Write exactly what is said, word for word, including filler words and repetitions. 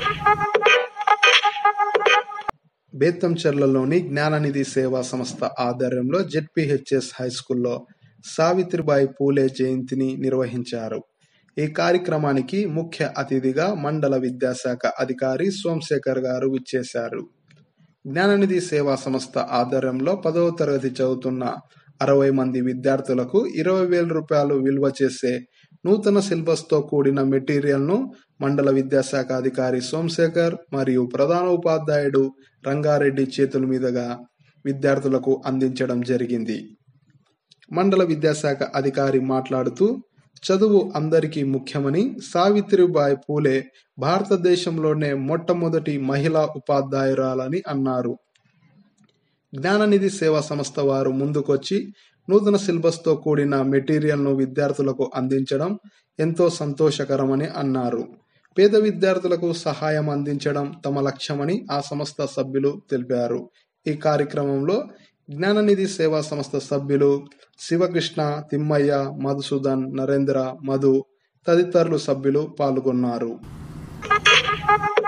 బేతంచెర్లలోని జ్ఞాననిధి సేవా సంస్థ ఆధ్వర్యంలో జెడ్పీహెచ్ఎస్ హైస్కూల్లో సావిత్రిబాయి పూలే జయంతిని నిర్వహించారు. ఈ కార్యక్రమానికి ముఖ్య అతిథిగా మండల విద్యాశాఖ అధికారి సోమశేఖర్ గారు విచ్చేశారు. జ్ఞాననిధి సేవా సంస్థ ఆధ్వర్యంలో పదవ తరగతి చదువుతున్న అరవై మంది విద్యార్థులకు ఇరవై వేల రూపాయలు విలువ చేసే నూతన సిలబస్ తో కూడిన మెటీరియల్ ను మండల విద్యాశాఖ అధికారి సోమశేఖర్ మరియు ప్రధాన ఉపాధ్యాయుడు రంగారెడ్డి చేతుల మీదుగా విద్యార్థులకు అందించడం జరిగింది. మండల విద్యాశాఖ అధికారి మాట్లాడుతూ, చదువు అందరికీ ముఖ్యమని, సావిత్రిబాయి పూలే భారతదేశంలోనే మొట్టమొదటి మహిళా ఉపాధ్యాయురాలని అన్నారు. జ్ఞాననిధి సేవా సంస్థ వారు ముందుకొచ్చి నూతన సిలబస్ తో కూడిన మెటీరియల్ ను విద్యార్థులకు అందించడం ఎంతో సంతోషకరమని అన్నారు. పేద విద్యార్థులకు సహాయం అందించడం తమ లక్ష్యమని ఆ సంస్థ సభ్యులు తెలిపారు. ఈ కార్యక్రమంలో జ్ఞాననిధి సేవా సంస్థ సభ్యులు శివకృష్ణ, తిమ్మయ్య, మధుసూదన్, నరేంద్ర, మధు తదితరులు సభ్యులు పాల్గొన్నారు.